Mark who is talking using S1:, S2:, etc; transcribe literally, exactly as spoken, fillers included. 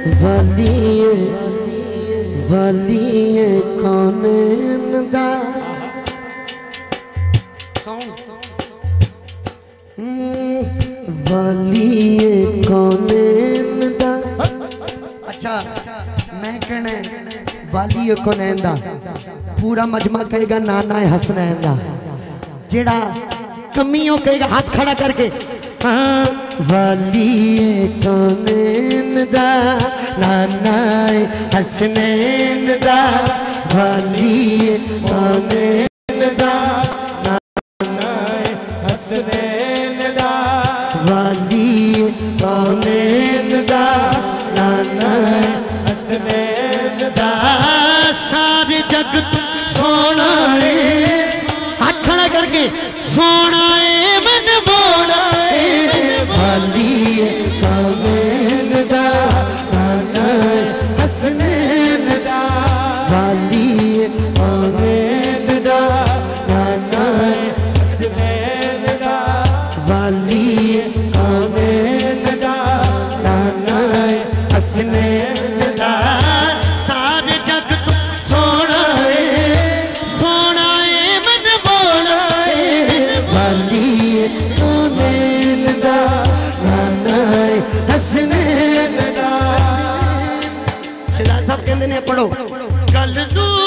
S1: वालिए वालिए कौनैन दा वालिए कौनैन दा। अच्छा मैं कहना वालिए कौनैन दा पूरा मजमा कहेगा नाना हसनैन दा। जेड़ा कमियों कहेगा हाथ खड़ा करके हाँ वालिए कौनैन दा नाना हसनैन दा। वालिए कौनैन दा नाना हसनैन दा। वालिए कौनैन दा नाना हसनैन दा। सारे जगत सोना है हाथ खड़ा करके सोना है मन बोना है। वालिए कौनैन दा नाना हसनैन दा। वालिए कौनैन दा नाना हसनैन दा। वालिए कौनैन दा नाना हसनैन दा। सारे जग तो सोना है सोना है मन बोना है। वालिए कौनैन दा नाना हसनैन दा। शहजाद साहब कहते ने पढ़ो गल नू